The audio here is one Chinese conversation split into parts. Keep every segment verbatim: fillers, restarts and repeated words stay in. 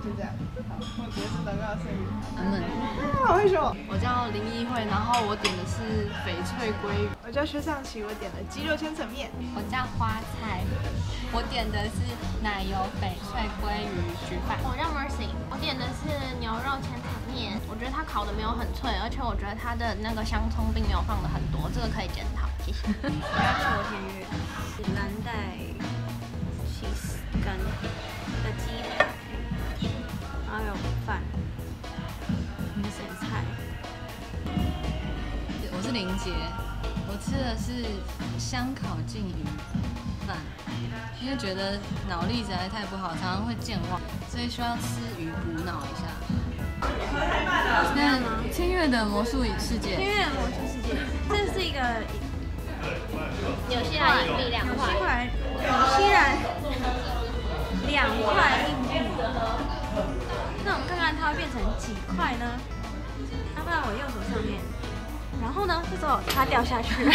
就这样。好，我觉得是祷告圣语。 嗯， 好会说。 我叫林一慧，然后我点的是翡翠鲑鱼。 我叫薛尚琪，我点了鸡肉千层面。 我叫花菜，我点的是奶油翡翠鲑鱼焗饭。 我叫 Mercy， 我点的是牛肉千层面。我觉得它烤的没有很脆，而且我觉得它的那个香葱并没有放的很多，这个可以检讨。谢谢。 我要求天月，蓝带起司跟的鸡排，然后有饭，咸菜。 我是林杰，我吃的是香烤鲭鱼饭，因为觉得脑力实在太不好，常常会健忘，所以需要吃鱼补脑一下。那天月的魔术世界， 天月魔术世界，这是一个纽西兰硬币两纽西块， 兰纽西兰两块硬币。那我们看看它会变成几块呢？它放在我右手上面，然后呢，这时候它掉下去了。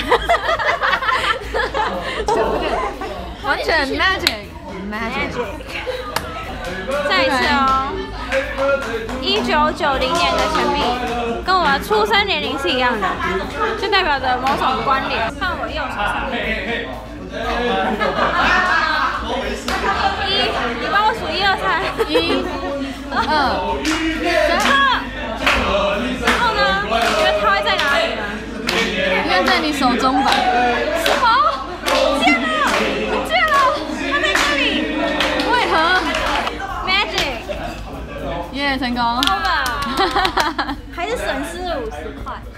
完全 magic magic。 再一次哦，一九九零年的钱币，跟我的出生年龄是一样的，就代表着某种关联。放我右手上面。一，你帮我数一二三。一、二、三。然后呢？你觉得它会在哪里呢？ 应该在你手中吧？ 什么？不见了！不见了！它在这里。 为何 ？Magic。 耶，成功！ 好吧。还是损失了五十块。